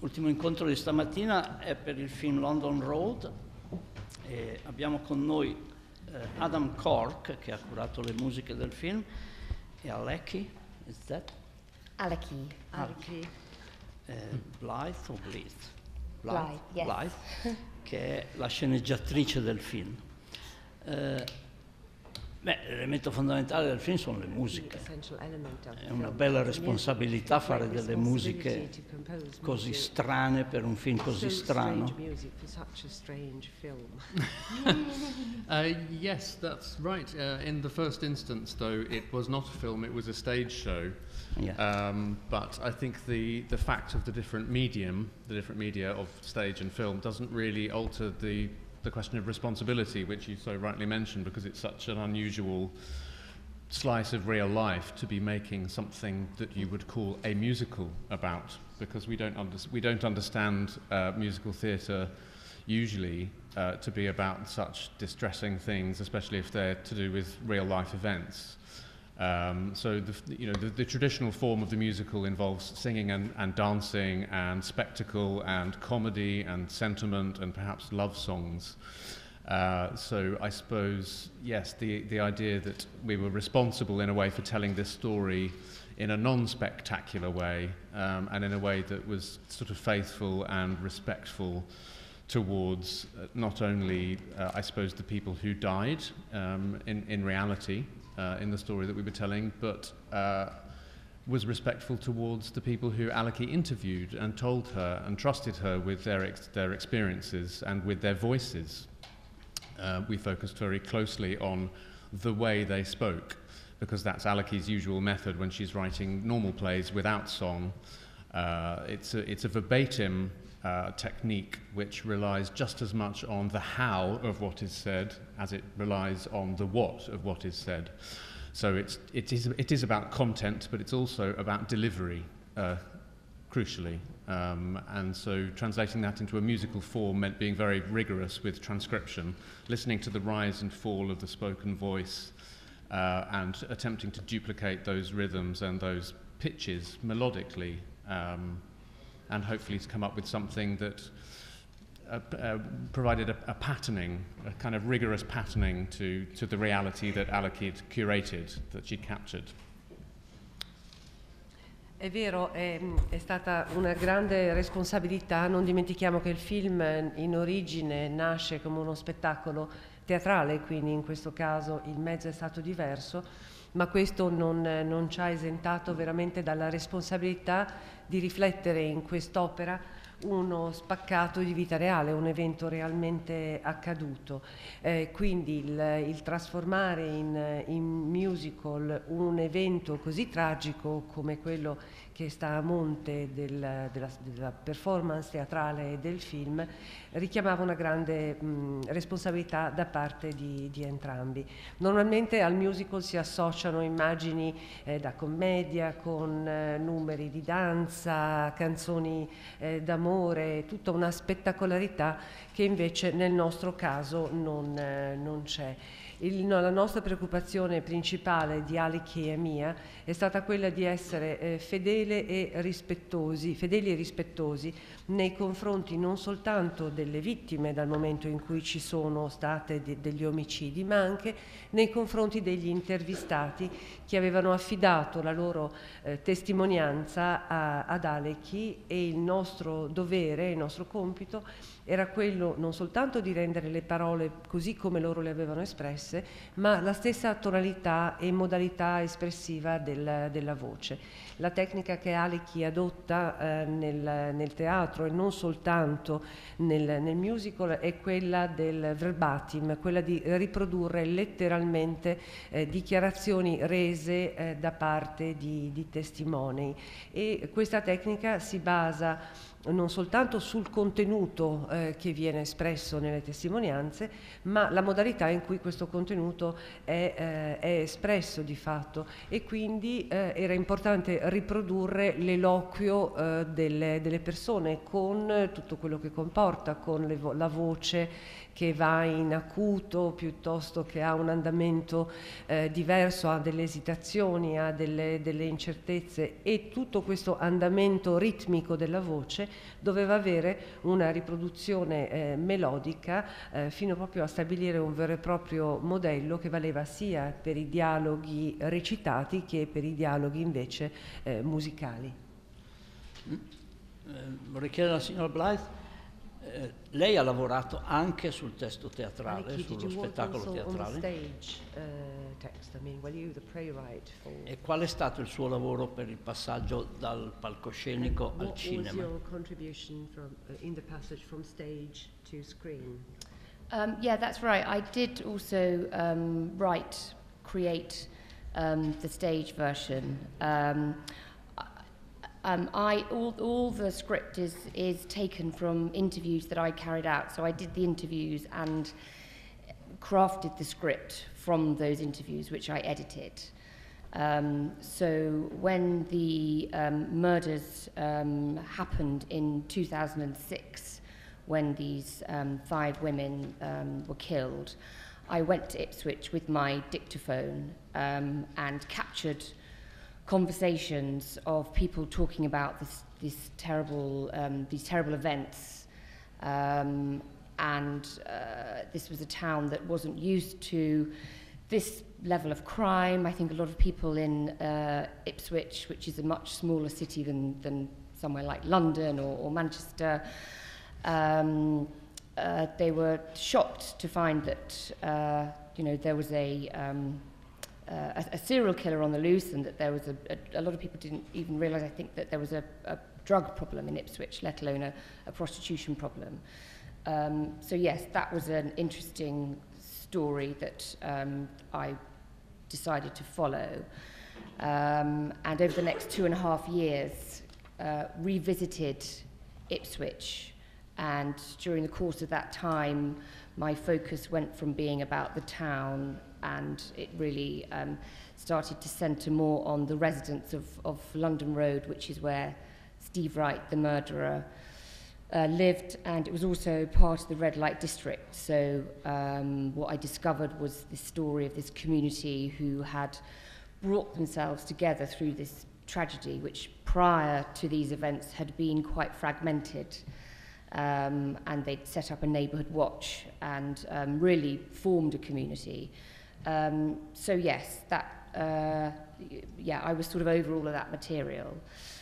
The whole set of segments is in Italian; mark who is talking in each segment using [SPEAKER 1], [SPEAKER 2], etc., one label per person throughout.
[SPEAKER 1] L'ultimo incontro di stamattina è per il film London Road e abbiamo con noi Adam Cork, che ha curato le musiche del film, e Aleki, is that?
[SPEAKER 2] Aleki.
[SPEAKER 1] Blythe o Blythe?
[SPEAKER 2] Blythe, yes.
[SPEAKER 1] Blythe, che è la sceneggiatrice del film. L'elemento fondamentale del film sono le musiche. È una bella responsabilità fare delle musiche così strane per un film così strano.
[SPEAKER 3] Yes, that's right. In the first instance, though, it was not a film, it was a stage show.
[SPEAKER 1] Yeah.
[SPEAKER 3] But I think the fact of the different media of stage and film doesn't really alter the question of responsibility, which you so rightly mentioned, because it's such an unusual slice of real life to be making something that you would call a musical about, because we don't understand musical theatre usually to be about such distressing things, especially if they're to do with real life events. So the traditional form of the musical involves singing and dancing and spectacle and comedy and sentiment and perhaps love songs. So I suppose, yes, the idea that we were responsible in a way for telling this story in a non-spectacular way and in a way that was sort of faithful and respectful towards not only, I suppose, the people who died in reality, in the story that we were telling, but was respectful towards the people who Aleki interviewed and told her and trusted her with their experiences and with their voices. We focused very closely on the way they spoke, because that's Aleki's usual method when she's writing normal plays without song. It's a verbatim technique which relies just as much on the how of what is said as it relies on the what of what is said. So it is about content, but it's also about delivery, crucially. And so translating that into a musical form meant being very rigorous with transcription, listening to the rise and fall of the spoken voice, and attempting to duplicate those rhythms and those pitches melodically, and hopefully to come up with something that provided a patterning, a kind of rigorous patterning to the reality that Aleki had curated, that she captured.
[SPEAKER 4] È vero, è stata una grande responsabilità. Non dimentichiamo che il film in origine nasce come uno spettacolo teatrale, quindi in questo caso il mezzo è stato diverso, ma questo non ci ha esentato veramente dalla responsabilità di riflettere in quest'opera uno spaccato di vita reale, un evento realmente accaduto. Quindi il trasformare in musical un evento così tragico come quello che sta a monte della performance teatrale del film richiamava una grande responsabilità da parte di entrambi. Normalmente al musical si associano immagini da commedia con numeri di danza, canzoni d'amore, tutta una spettacolarità che invece nel nostro caso non c'è. La nostra preoccupazione principale di Aleki e mia è stata quella di essere fedeli e rispettosi nei confronti non soltanto delle vittime dal momento in cui ci sono state degli omicidi, ma anche nei confronti degli intervistati che avevano affidato la loro testimonianza ad Aleki, e il nostro dovere, il nostro compito era quello non soltanto di rendere le parole così come loro le avevano espresse, ma la stessa tonalità e modalità espressiva della voce. La tecnica che Aleki adotta nel teatro e non soltanto nel musical è quella del verbatim, quella di riprodurre letteralmente dichiarazioni rese da parte di testimoni, e questa tecnica si basa non soltanto sul contenuto che viene espresso nelle testimonianze, ma la modalità in cui questo contenuto è espresso di fatto, e quindi era importante riprodurre l'eloquio delle persone con tutto quello che comporta, con la voce che va in acuto piuttosto che ha un andamento diverso, ha delle esitazioni, ha delle incertezze, e tutto questo andamento ritmico della voce doveva avere una riproduzione melodica fino proprio a stabilire un vero e proprio modello che valeva sia per i dialoghi recitati che per i dialoghi invece musicali.
[SPEAKER 1] Vorrei chiedere alla signora Blythe, lei ha lavorato anche sul testo teatrale, sullo spettacolo teatrale.
[SPEAKER 4] Text? I mean, were you the playwright for...
[SPEAKER 1] E qual è stato il suo lavoro per il passaggio dal palcoscenico al cinema?
[SPEAKER 4] What was your contribution from, in the passage from stage to screen?
[SPEAKER 2] Yeah, that's right. I did also create the stage version. All the script is taken from interviews that I carried out. So I did the interviews and crafted the script from those interviews, which I edited. So when the murders happened in 2006, when these 5 women were killed, I went to Ipswich with my dictaphone and captured conversations of people talking about these terrible events, and this was a town that wasn't used to this level of crime. I think a lot of people in Ipswich, which is a much smaller city than somewhere like London or Manchester, they were shocked to find that there was a serial killer on the loose, and that there was a lot of people didn't even realise, I think, that there was a drug problem in Ipswich, let alone a prostitution problem. So yes, that was an interesting story that I decided to follow. And over the next 2.5 years, revisited Ipswich, and during the course of that time, my focus went from being about the town, and it really started to centre more on the residents of London Road, which is where Steve Wright, the murderer, lived, and it was also part of the red light district. So what I discovered was the story of this community who had brought themselves together through this tragedy, which prior to these events had been quite fragmented. And they'd set up a neighbourhood watch and really formed a community. So yes, that I was sort of over all of that material.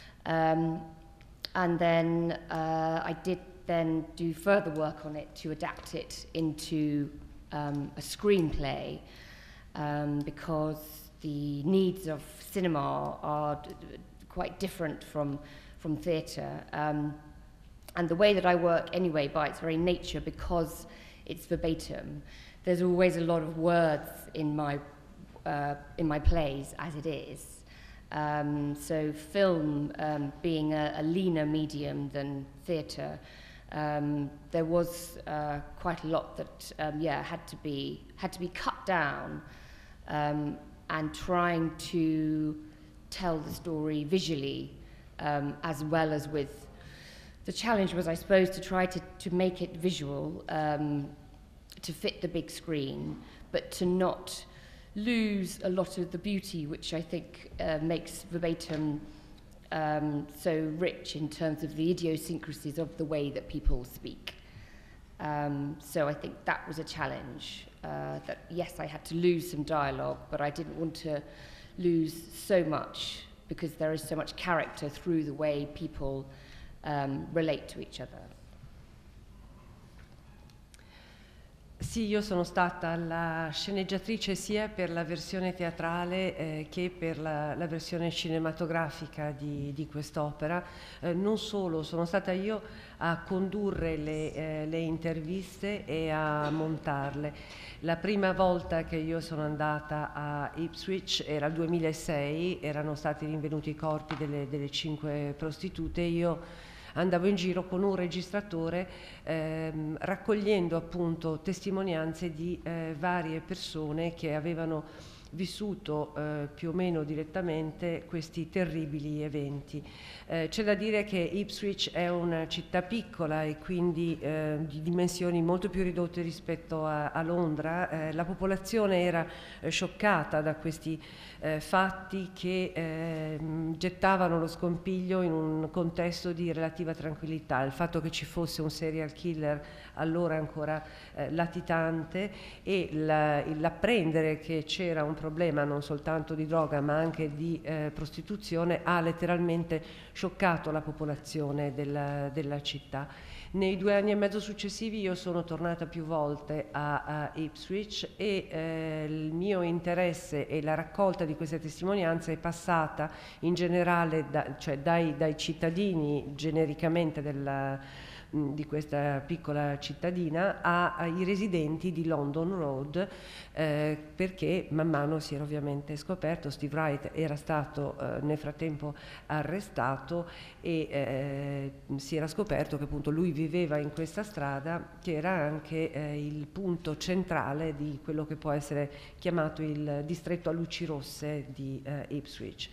[SPEAKER 2] And then I did then do further work on it to adapt it into a screenplay, because the needs of cinema are quite different from theatre. And the way that I work anyway, by its very nature, because it's verbatim, there's always a lot of words in my plays as it is. So film being a leaner medium than theatre, there was quite a lot that had to be cut down, and trying to tell the story visually, as well as with. The challenge was, I suppose, to try to make it visual, to fit the big screen, but to not lose a lot of the beauty, which I think makes verbatim so rich in terms of the idiosyncrasies of the way that people speak. So I think that was a challenge, that yes, I had to lose some dialogue, but I didn't want to lose so much, because there is so much character through the way people relate to each other.
[SPEAKER 4] Sì, io sono stata la sceneggiatrice sia per la versione teatrale che per la versione cinematografica di quest'opera. Non solo, sono stata io a condurre le interviste e a montarle. La prima volta che io sono andata a Ipswich era il 2006, erano stati rinvenuti i corpi delle 5 prostitute. Io andavo in giro con un registratore raccogliendo appunto testimonianze di varie persone che avevano vissuto più o meno direttamente questi terribili eventi. C'è da dire che Ipswich è una città piccola e quindi di dimensioni molto più ridotte rispetto a Londra. La popolazione era scioccata da questi fatti che gettavano lo scompiglio in un contesto di relativa tranquillità. Il fatto che ci fosse un serial killer allora ancora latitante e l'apprendere che c'era un problema non soltanto di droga ma anche di prostituzione ha letteralmente scioccato la popolazione della città. Nei 2 anni e mezzo successivi io sono tornata più volte a Ipswich e il mio interesse e la raccolta di queste testimonianze è passata in generale dai cittadini genericamente di questa piccola cittadina ai residenti di London Road, perché man mano si era ovviamente scoperto, Steve Wright era stato nel frattempo arrestato e si era scoperto che appunto lui viveva in questa strada che era anche il punto centrale di quello che può essere chiamato il distretto a luci rosse di Ipswich.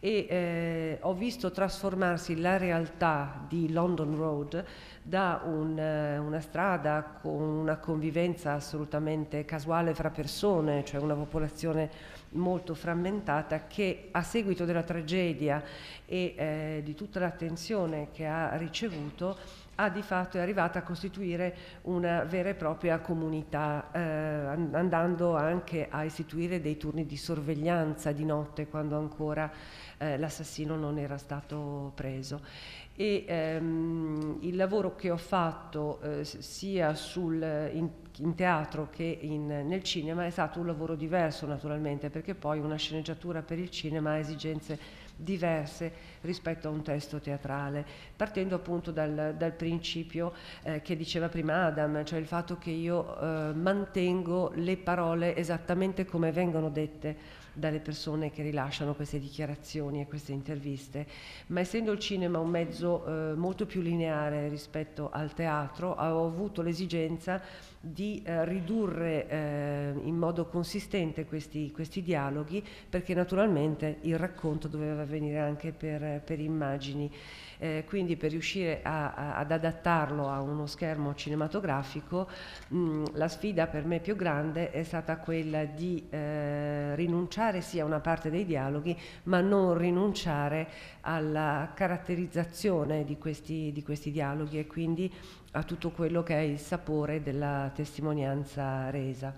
[SPEAKER 4] E ho visto trasformarsi la realtà di London Road da una strada con una convivenza assolutamente casuale fra persone, cioè una popolazione molto frammentata che a seguito della tragedia e di tutta l'attenzione che ha ricevuto di fatto è arrivata a costituire una vera e propria comunità, andando anche a istituire dei turni di sorveglianza di notte quando ancora l'assassino non era stato preso. E il lavoro che ho fatto sia in teatro che nel cinema è stato un lavoro diverso naturalmente, perché poi una sceneggiatura per il cinema ha esigenze diverse rispetto a un testo teatrale, partendo appunto dal principio che diceva prima Adam, cioè il fatto che io mantengo le parole esattamente come vengono dette dalle persone che rilasciano queste dichiarazioni e queste interviste, ma essendo il cinema un mezzo molto più lineare rispetto al teatro, ho avuto l'esigenza di ridurre in modo consistente questi dialoghi, perché naturalmente il racconto doveva avvenire anche per immagini. Quindi per riuscire ad adattarlo a uno schermo cinematografico, la sfida per me più grande è stata quella di rinunciare sì a una parte dei dialoghi, ma non rinunciare alla caratterizzazione di questi dialoghi e quindi a tutto quello che è il sapore della testimonianza resa.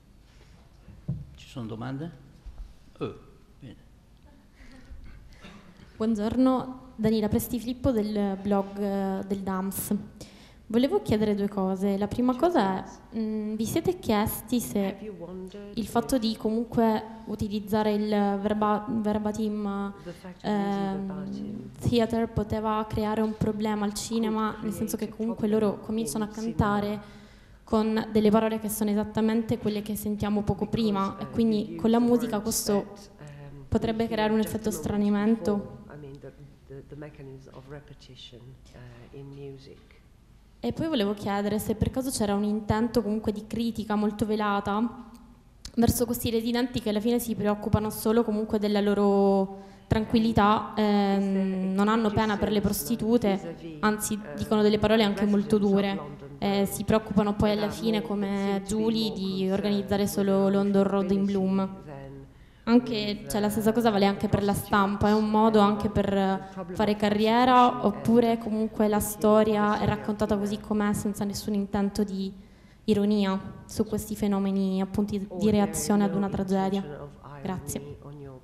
[SPEAKER 1] Ci sono domande? Bene.
[SPEAKER 5] Buongiorno, Daniela Prestifilippo del blog del DAMS. Volevo chiedere 2 cose. La prima cosa è, vi siete chiesti se il fatto di comunque utilizzare il verbatim theater poteva creare un problema al cinema, nel senso che comunque loro cominciano a cantare con delle parole che sono esattamente quelle che sentiamo poco prima e quindi con la musica questo potrebbe creare un effetto stranimento. E poi volevo chiedere se per caso c'era un intento comunque di critica molto velata verso questi residenti che alla fine si preoccupano solo comunque della loro tranquillità, non hanno pena per le prostitute, anzi dicono delle parole anche molto dure, si preoccupano poi alla fine come Julie di organizzare solo London Road in Bloom. Anche, cioè, la stessa cosa vale anche per la stampa, è un modo anche per fare carriera oppure comunque la storia è raccontata così com'è senza nessun intento di ironia su questi fenomeni appunto di reazione ad una tragedia. Grazie.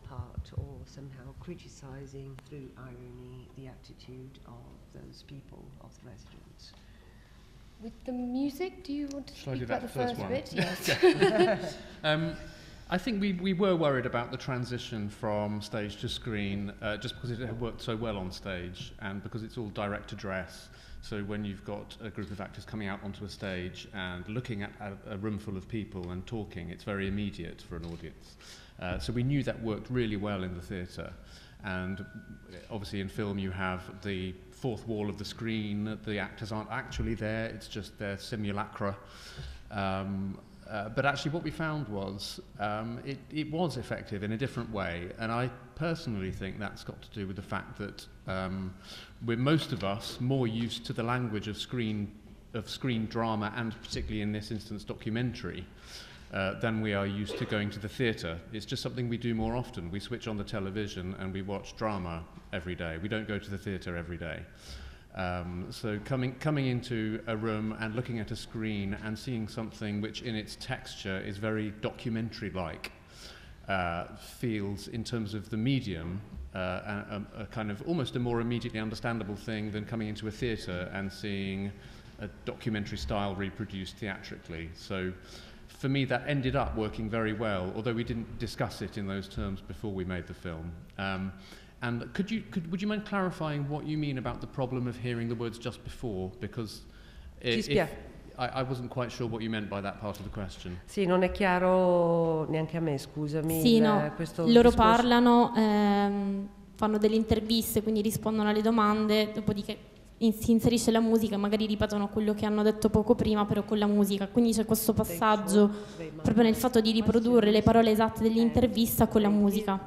[SPEAKER 2] With the music, do you want to
[SPEAKER 3] Shall I
[SPEAKER 2] speak
[SPEAKER 3] do
[SPEAKER 2] about the
[SPEAKER 3] that
[SPEAKER 2] first
[SPEAKER 3] one?
[SPEAKER 2] bit? Yes.
[SPEAKER 3] I think we were worried about the transition from stage to screen, just because it had worked so well on stage and because it's all direct address. So when you've got a group of actors coming out onto a stage and looking at a room full of people and talking, it's very immediate for an audience. So we knew that worked really well in the theatre. And obviously in film you have the fourth wall of the screen, the actors aren't actually there, it's just their simulacra. But actually what we found was it was effective in a different way, and I personally think that's got to do with the fact that we're most of us more used to the language of screen drama, and particularly in this instance documentary, than we are used to going to the theatre. It's just something we do more often. We switch on the television and we watch drama every day. We don't go to the theatre every day. So coming into a room and looking at a screen and seeing something which in its texture is very documentary-like, feels in terms of the medium a kind of almost a more immediately understandable thing than coming into a theatre and seeing a documentary style reproduced theatrically. So for me that ended up working very well, although we didn't discuss it in those terms before we made the film. And would you mind clarifying what you mean about the problem of hearing the words just before? Because I wasn't quite sure what you meant by that part of the question.
[SPEAKER 4] Sì, non è chiaro neanche a me, scusami.
[SPEAKER 5] Sì, no,
[SPEAKER 4] questo
[SPEAKER 5] loro
[SPEAKER 4] discorso.
[SPEAKER 5] parlano, fanno delle interviste, quindi rispondono alle domande, dopodiché si inserisce la musica, magari ripetono quello che hanno detto poco prima, però con la musica. Quindi c'è questo passaggio proprio nel fatto di riprodurre le parole esatte dell'intervista con la musica.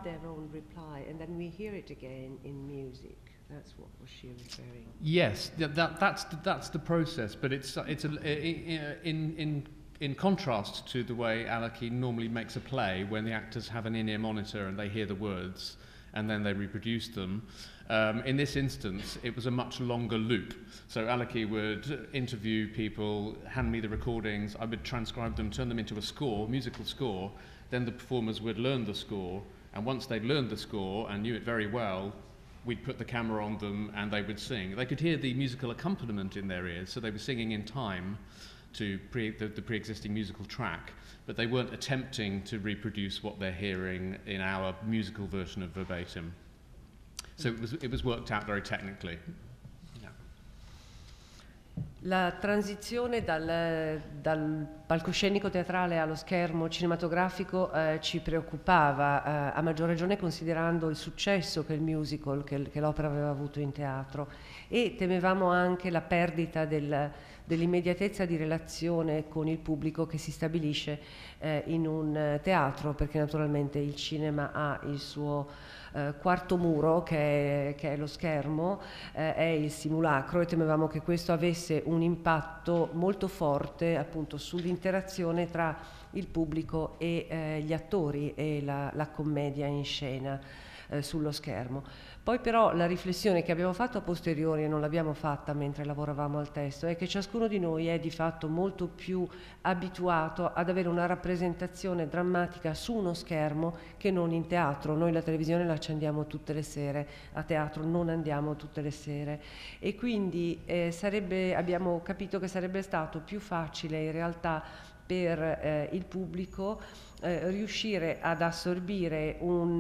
[SPEAKER 3] Yes, that's the process, but it's in contrast to the way Aleki normally makes a play, when the actors have an in-ear monitor and they hear the words and then they reproduce them. In this instance, it was a much longer loop. So Aleki would interview people, hand me the recordings, I would transcribe them, turn them into a score, musical score, then the performers would learn the score, and once they'd learned the score and knew it very well, we'd put the camera on them and they would sing. They could hear the musical accompaniment in their ears, so they were singing in time to the pre-existing musical track, but they weren't attempting to reproduce what they're hearing in our musical version of verbatim. So it was worked out very technically.
[SPEAKER 4] La transizione dal palcoscenico teatrale allo schermo cinematografico ci preoccupava, a maggior ragione considerando il successo che il musical, che l'opera aveva avuto in teatro, e temevamo anche la perdita dell'immediatezza di relazione con il pubblico che si stabilisce in un teatro, perché naturalmente il cinema ha il suo quarto muro che è lo schermo, è il simulacro, e temevamo che questo avesse un impatto molto forte appunto sull'interazione tra il pubblico e gli attori e la commedia in scena sullo schermo. Poi però la riflessione che abbiamo fatto a posteriori, e non l'abbiamo fatta mentre lavoravamo al testo, è che ciascuno di noi è di fatto molto più abituato ad avere una rappresentazione drammatica su uno schermo che non in teatro. Noi la televisione la accendiamo tutte le sere, a teatro non andiamo tutte le sere, e quindi abbiamo capito che sarebbe stato più facile in realtà per il pubblico riuscire ad assorbire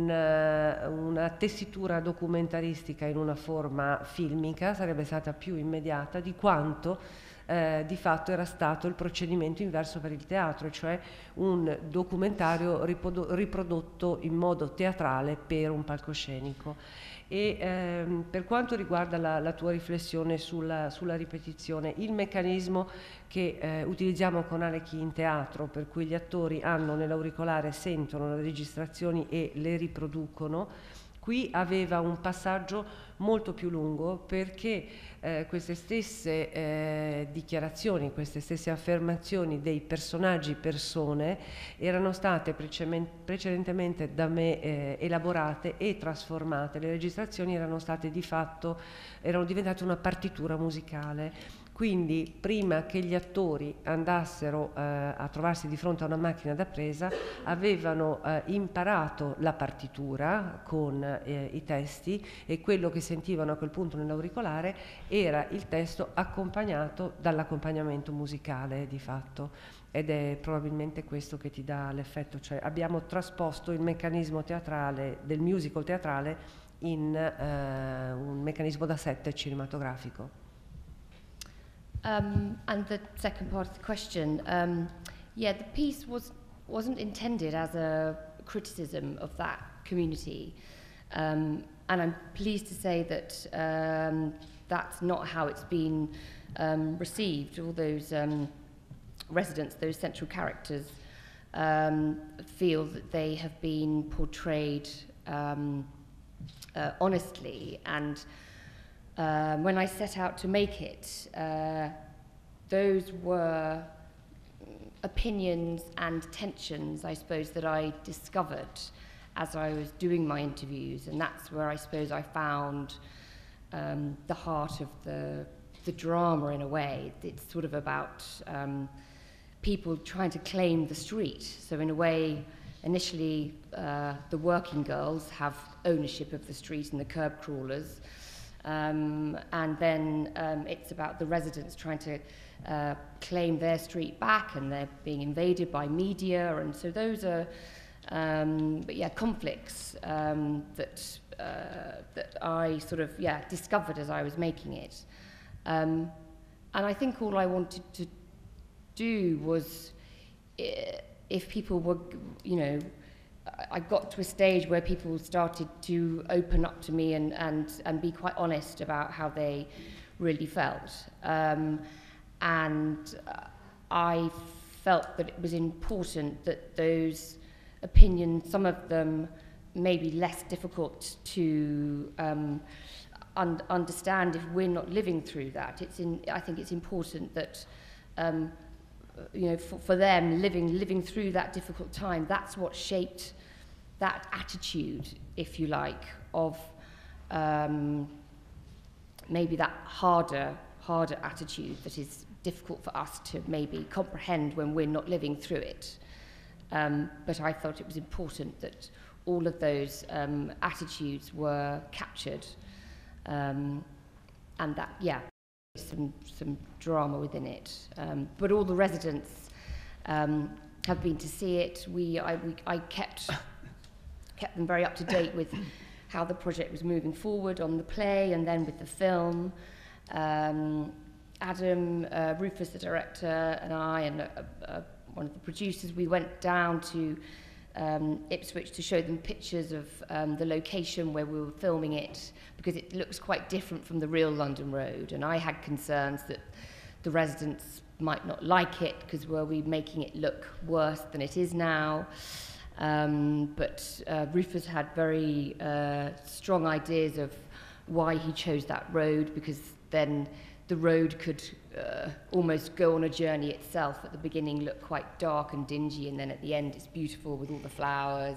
[SPEAKER 4] una tessitura documentaristica in una forma filmica, sarebbe stata più immediata di quanto di fatto era stato il procedimento inverso per il teatro, cioè un documentario riprodotto in modo teatrale per un palcoscenico. E per quanto riguarda la tua riflessione sulla ripetizione, il meccanismo che utilizziamo con Aleki in teatro, per cui gli attori hanno nell'auricolare, sentono le registrazioni e le riproducono, qui aveva un passaggio molto più lungo, perché queste stesse dichiarazioni, queste stesse affermazioni dei personaggi persone erano state precedentemente da me elaborate e trasformate. Le registrazioni erano diventate una partitura musicale. Quindi prima che gli attori andassero a trovarsi di fronte a una macchina da presa, avevano imparato la partitura con i testi, e quello che sentivano a quel punto nell'auricolare era il testo accompagnato dall'accompagnamento musicale di fatto. Ed è probabilmente questo che ti dà l'effetto, cioè abbiamo trasposto il meccanismo teatrale, del musical teatrale, in un meccanismo da set cinematografico.
[SPEAKER 2] And the second part of the question, the piece wasn't intended as a criticism of that community, and I'm pleased to say that that's not how it's been received. All those residents, those central characters, feel that they have been portrayed honestly. And when I set out to make it, those were opinions and tensions, I suppose, that I discovered as I was doing my interviews, and that's where I suppose I found the heart of the drama in a way. It's sort of about people trying to claim the street. So in a way, initially the working girls have ownership of the street and the curb crawlers, and then it's about the residents trying to claim their street back, and they're being invaded by media, and so those are conflicts that I sort of discovered as I was making it, and I think all I wanted to do was, if people were, I got to a stage where people started to open up to me and be quite honest about how they really felt. And I felt that it was important that those opinions, some of them may be less difficult to understand if we're not living through that. I think it's important that for them living through that difficult time, that's what shaped that attitude, if you like, of maybe that harder attitude that is difficult for us to maybe comprehend when we're not living through it. But I felt it was important that all of those attitudes were captured, and that, some drama within it. But all the residents have been to see it. I kept them very up to date with how the project was moving forward on the play and then with the film. Adam, Rufus, the director, and I, and one of the producers, we went down to Ipswich to show them pictures of the location where we were filming it, because it looks quite different from the real London Road, and I had concerns that the residents might not like it because were we making it look worse than it is now. But Rufus had very strong ideas of why he chose that road, because then the road could almost go on a journey itself. At the beginning look quite dark and dingy, and then at the end it's beautiful with all the flowers.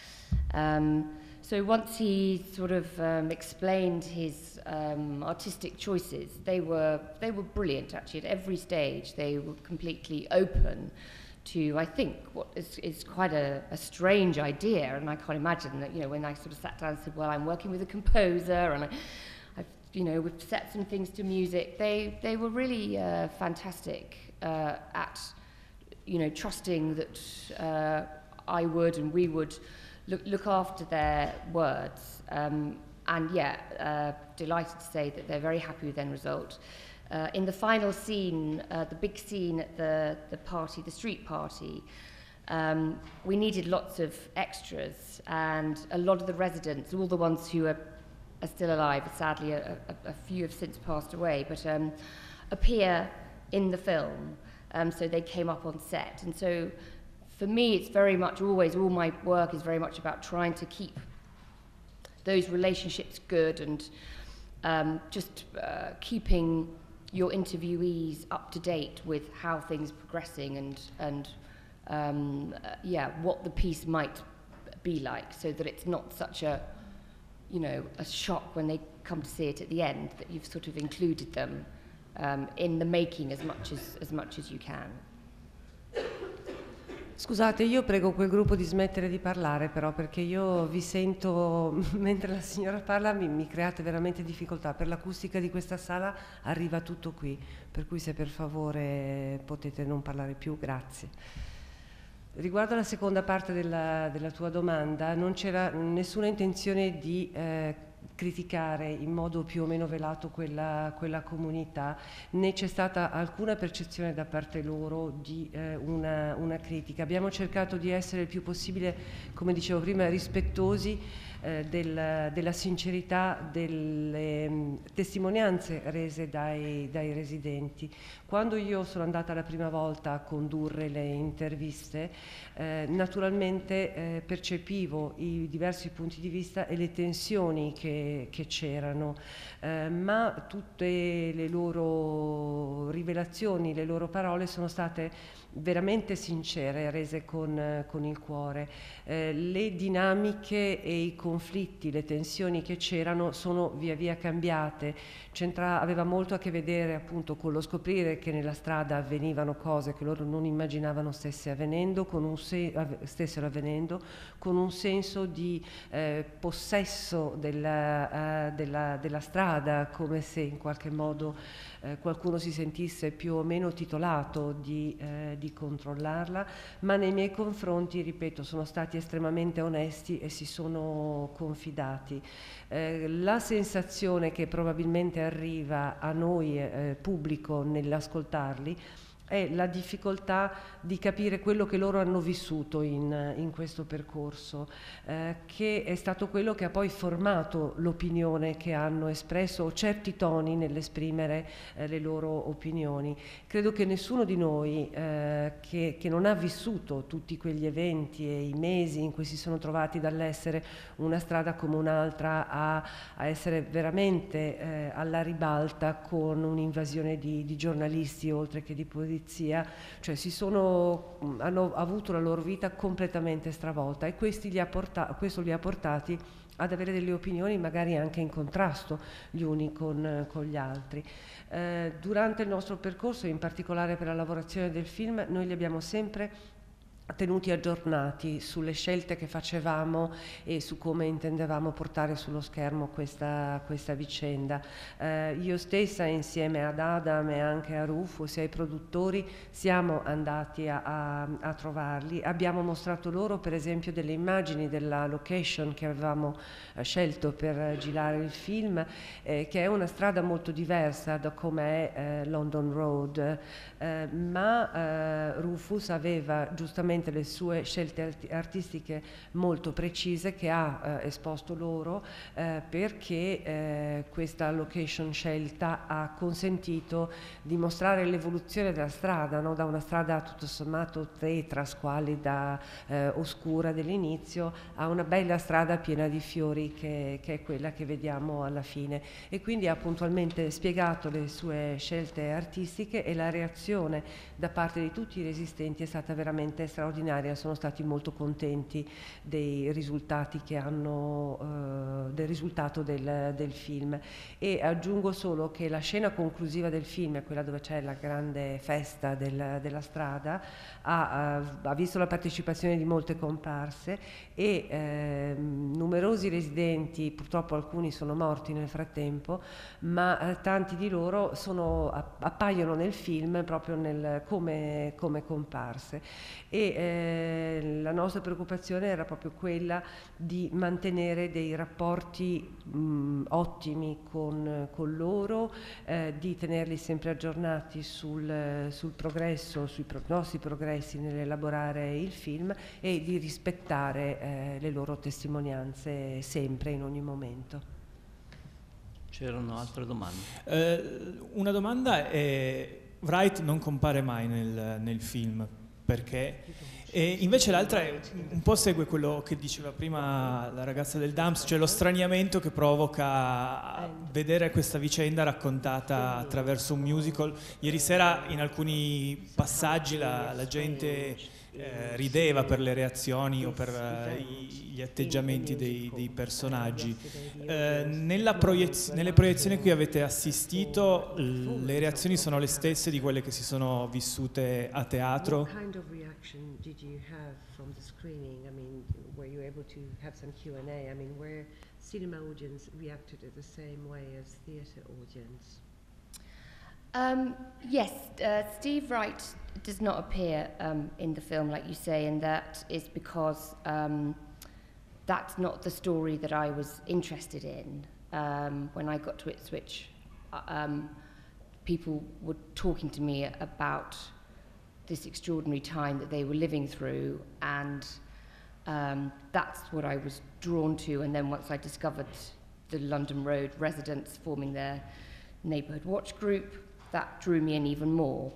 [SPEAKER 2] So once he sort of explained his artistic choices, they were brilliant actually. At every stage they were completely open to, I think, what is quite a strange idea, and I can't imagine that, when I sort of sat down and said, well, I'm working with a composer, and we've set some things to music. They were really fantastic at, trusting that I would and we would look after their words. Delighted to say that they're very happy with the end result. In the final scene, the big scene at the party, the street party, we needed lots of extras, and a lot of the residents, all the ones who are still alive, sadly a few have since passed away, but appear in the film, so they came up on set. And so for me it's very much always, all my work is very much about trying to keep those relationships good, and just keeping your interviewees up to date with how things are progressing, and what the piece might be like, so that it's not such a shock when they come to see it at the end, that you've sort of included them in the making as much as you can.
[SPEAKER 4] Scusate, io prego quel gruppo di smettere di parlare, però, perché io vi sento, mentre la signora parla mi create veramente difficoltà. Per l'acustica di questa sala arriva tutto qui, per cui se per favore potete non parlare più, grazie. Riguardo alla seconda parte della tua domanda, non c'era nessuna intenzione di criticare in modo più o meno velato quella comunità, né c'è stata alcuna percezione da parte loro di una critica. Abbiamo cercato di essere il più possibile, come dicevo prima, rispettosi della sincerità delle testimonianze rese dai residenti. Quando io sono andata la prima volta a condurre le interviste, naturalmente percepivo i diversi punti di vista e le tensioni che c'erano, ma tutte le loro rivelazioni, le loro parole sono state veramente sincere, rese con il cuore. Le dinamiche e i conflitti, le tensioni che c'erano sono via via cambiate. Aveva molto a che vedere appunto con lo scoprire che nella strada avvenivano cose che loro non immaginavano stessero avvenendo, con un senso di possesso della strada, come se in qualche modo qualcuno si sentisse più o meno titolato di controllarla, ma nei miei confronti, ripeto, sono stati estremamente onesti e si sono confidati. La sensazione che probabilmente arriva a noi pubblico nell'ascoltarli è la difficoltà di capire quello che loro hanno vissuto in questo percorso, che è stato quello che ha poi formato l'opinione che hanno espresso, o certi toni nell'esprimere le loro opinioni. Credo che nessuno di noi che non ha vissuto tutti quegli eventi e i mesi in cui si sono trovati dall'essere una strada come un'altra a essere veramente alla ribalta con un'invasione di giornalisti oltre che di polizia, cioè hanno avuto la loro vita completamente stravolta, e questo li ha portati ad avere delle opinioni magari anche in contrasto gli uni con gli altri. Durante il nostro percorso, in particolare per la lavorazione del film, noi li abbiamo sempre tenuti aggiornati sulle scelte che facevamo e su come intendevamo portare sullo schermo questa vicenda. Io stessa, insieme ad Adam e anche a Rufus e ai produttori, siamo andati a trovarli. Abbiamo mostrato loro per esempio delle immagini della location che avevamo scelto per girare il film, che è una strada molto diversa da come è London Road, ma Rufus aveva giustamente le sue scelte artistiche molto precise che ha esposto loro, perché questa location scelta ha consentito di mostrare l'evoluzione della strada, no? Da una strada tutto sommato tetra, squallida, oscura dell'inizio, a una bella strada piena di fiori che è quella che vediamo alla fine, e quindi ha puntualmente spiegato le sue scelte artistiche, e la reazione da parte di tutti i resistenti è stata veramente straordinaria. Sono stati molto contenti dei risultati del risultato del film. E aggiungo solo che la scena conclusiva del film è quella dove c'è la grande festa della strada, ha visto la partecipazione di molte comparse e numerosi residenti, purtroppo alcuni sono morti nel frattempo, ma tanti di loro appaiono nel film proprio come comparse. E la nostra preoccupazione era proprio quella di mantenere dei rapporti ottimi con loro, di tenerli sempre aggiornati sul progresso, sui nostri progressi nell'elaborare il film, e di rispettare le loro testimonianze sempre, in ogni momento.
[SPEAKER 1] C'erano altre domande?
[SPEAKER 6] Una domanda è: Wright non compare mai nel film, perché? E invece l'altra un po' segue quello che diceva prima la ragazza del Dumps, cioè lo straniamento che provoca vedere questa vicenda raccontata attraverso un musical. Ieri sera in alcuni passaggi la gente rideva per le reazioni o per gli atteggiamenti dei personaggi. Nelle proiezioni a cui avete assistito, le reazioni sono le stesse di quelle che si sono vissute a teatro?
[SPEAKER 4] What kind of reaction did you have from the screening? I mean, were you able to have some Q&A? I mean, were cinema audience reacted in the same way as theatre audience?
[SPEAKER 2] Yes, Steve Wright does not appear in the film, like you say, and that is because that's not the story that I was interested in. When I got to Ipswich, people were talking to me about this extraordinary time that they were living through, and That's what I was drawn to, and then once I discovered the London Road residents forming their neighbourhood watch group, that drew me in even more.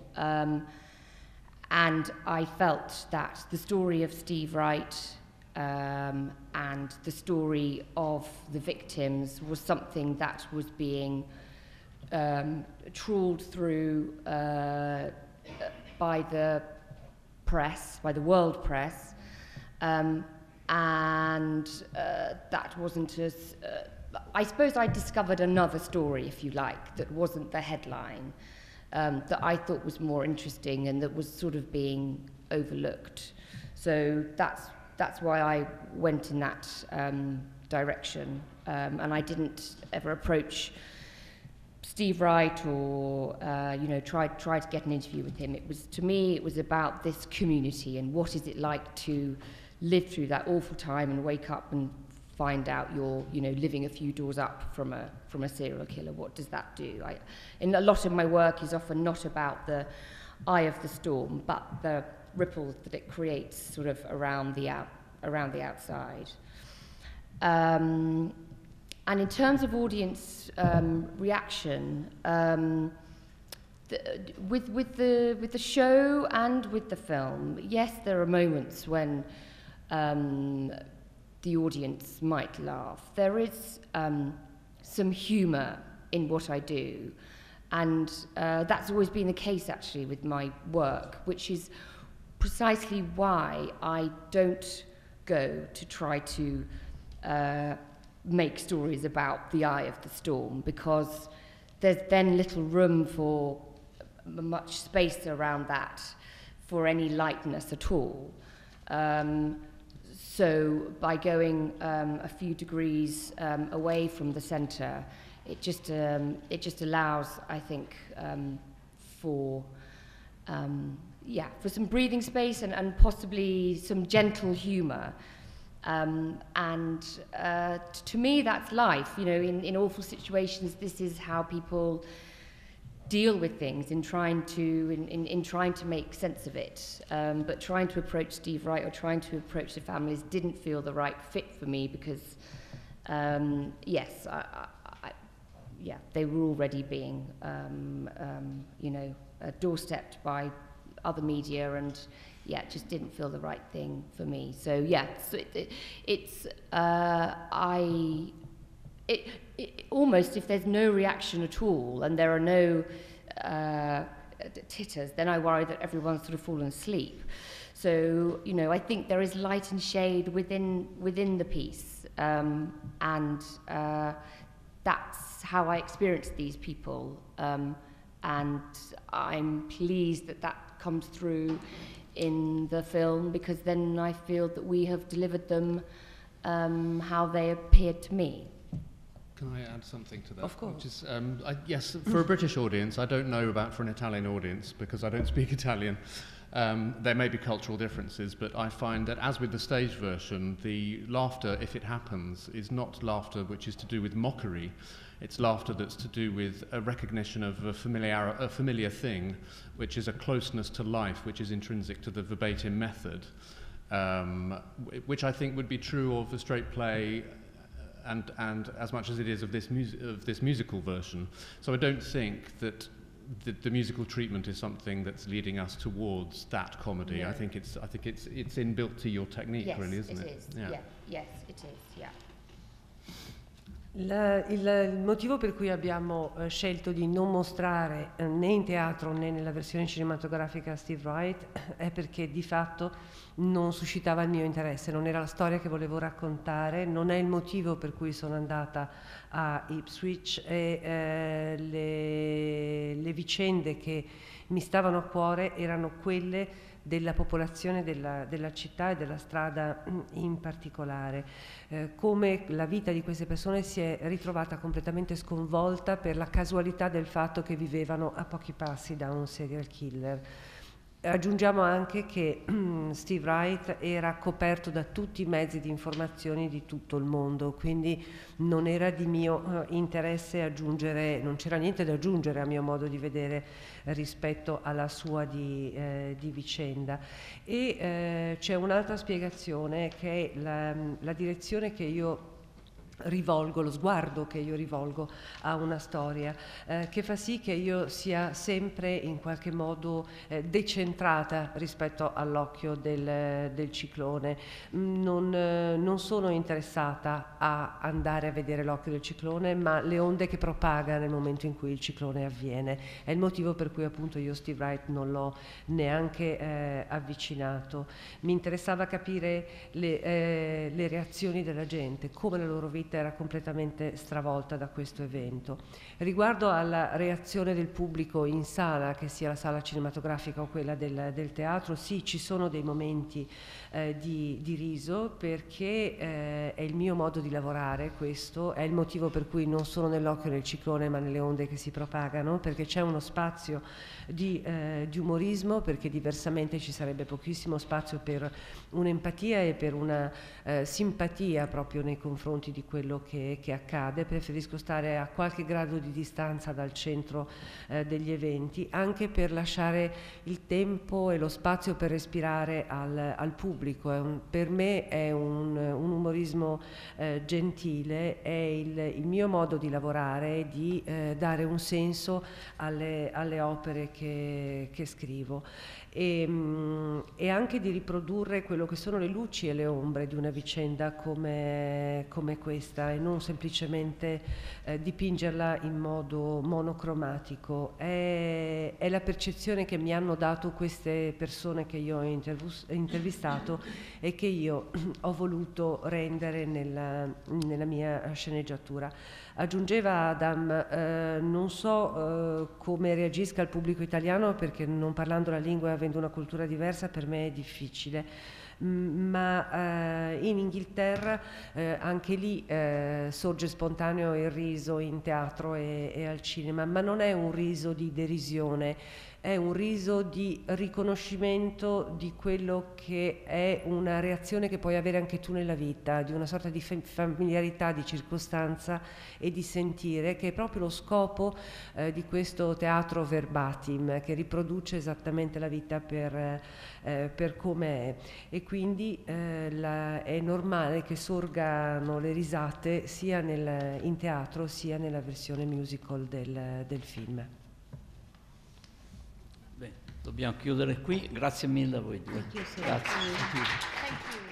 [SPEAKER 2] And I felt that the story of Steve Wright and the story of the victims was something that was being trawled through by the press, by the world press, and that wasn't as... I suppose I discovered another story, if you like, that wasn't the headline, that I thought was more interesting and that was sort of being overlooked. So that's why I went in that direction, and I didn't ever approach Steve Wright or try to get an interview with him. It was, to me, it was about this community and what is it like to live through that awful time and wake up and find out you're living a few doors up from a serial killer. What does that do? In a lot of my work is often not about the eye of the storm, but the ripples that it creates sort of around the outside. And in terms of audience reaction, with the show and with the film, yes, there are moments when the audience might laugh. There is some humour in what I do, and that's always been the case actually with my work, which is precisely why I don't go to try to make stories about the eye of the storm, because there's then little room for much space around that for any lightness at all. So by going a few degrees away from the centre, it just allows, I think, for some breathing space and possibly some gentle humour. And to me, that's life. In awful situations, this is how people deal with things in trying to make sense of it. But trying to approach Steve Wright or trying to approach the families didn't feel the right fit for me, because they were already being doorstepped by other media, and it just didn't feel the right thing for me. So almost, if there's no reaction at all and there are no titters, then I worry that everyone's sort of fallen asleep. So I think there is light and shade within the piece, and that's how I experience these people, and I'm pleased that comes through in the film, because then I feel that we have delivered them how they appeared to me.
[SPEAKER 3] Can I add something to that?
[SPEAKER 4] Of course.
[SPEAKER 3] Which is, yes, for a British audience, I don't know about for an Italian audience, because I don't speak Italian. There may be cultural differences, but I find that, as with the stage version, the laughter, if it happens, is not laughter which is to do with mockery. It's laughter that's to do with a recognition of a familiar thing, which is a closeness to life, which is intrinsic to the verbatim method, which I think would be true of a straight play, and as much as it is of this musical version. So I don't think that the musical treatment is something that's leading us towards that comedy.
[SPEAKER 2] No.
[SPEAKER 3] I think it's inbuilt to your technique,
[SPEAKER 2] Yes,
[SPEAKER 3] really, isn't
[SPEAKER 2] it
[SPEAKER 3] it?
[SPEAKER 2] is. Yeah. Yes, it is. Yeah.
[SPEAKER 4] Il motivo per cui abbiamo scelto di non mostrare né in teatro né nella versione cinematografica Steve Wright è perché di fatto non suscitava il mio interesse, non era la storia che volevo raccontare, non è il motivo per cui sono andata a Ipswich, e le vicende che mi stavano a cuore erano quelle della popolazione della città e della strada in particolare, come la vita di queste persone si è ritrovata completamente sconvolta per la casualità del fatto che vivevano a pochi passi da un serial killer. Aggiungiamo anche che Steve Wright era coperto da tutti i mezzi di informazione di tutto il mondo, quindi non era di mio interesse aggiungere, non c'era niente da aggiungere a mio modo di vedere rispetto alla sua di vicenda. E c'è un'altra spiegazione, che è la direzione che io rivolgo, lo sguardo che io rivolgo a una storia, che fa sì che io sia sempre in qualche modo decentrata rispetto all'occhio del ciclone. Non sono interessata a andare a vedere l'occhio del ciclone, ma le onde che propaga nel momento in cui il ciclone avviene. È il motivo per cui appunto io Steve Wright non l'ho neanche avvicinato. Mi interessava capire le reazioni della gente, come la loro vita era completamente stravolta da questo evento. Riguardo alla reazione del pubblico in sala, che sia la sala cinematografica o quella del teatro, sì, ci sono dei momenti di riso, perché è il mio modo di lavorare, questo è il motivo per cui non sono nell'occhio del ciclone ma nelle onde che si propagano, perché c'è uno spazio di umorismo, perché diversamente ci sarebbe pochissimo spazio per un'empatia e per una simpatia proprio nei confronti di quello che accade. Preferisco stare a qualche grado di distanza dal centro degli eventi, anche per lasciare il tempo e lo spazio per respirare al pubblico. Per me è un umorismo gentile, è il mio modo di lavorare, di dare un senso alle opere che scrivo. E anche di riprodurre quello che sono le luci e le ombre di una vicenda come questa, e non semplicemente dipingerla in modo monocromatico. È la percezione che mi hanno dato queste persone che io ho intervistato e che io ho voluto rendere nella mia sceneggiatura. Aggiungeva Adam, non so come reagisca il pubblico italiano, perché non parlando la lingua e avendo una cultura diversa per me è difficile, ma in Inghilterra anche lì sorge spontaneo il riso in teatro e al cinema, ma non è un riso di derisione, è un riso di riconoscimento di quello che è una reazione che puoi avere anche tu nella vita, di una sorta di familiarità, di circostanza e di sentire, che è proprio lo scopo di questo teatro verbatim, che riproduce esattamente la vita per come è. E quindi è normale che sorgano le risate sia in teatro sia nella versione musical del film.
[SPEAKER 1] Beh, dobbiamo chiudere qui, grazie mille a voi due.
[SPEAKER 4] Grazie.
[SPEAKER 1] Grazie.